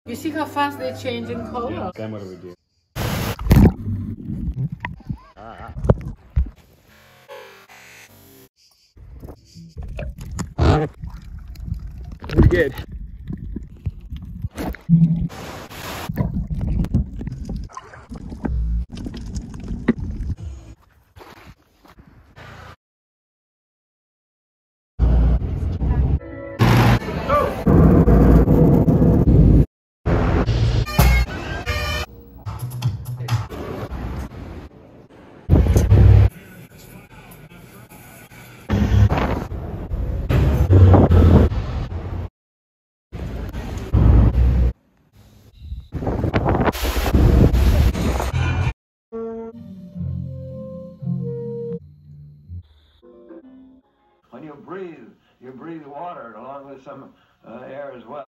You see how fast they change in color? Yeah, camera video. Pretty good. When you breathe water along with some air as well.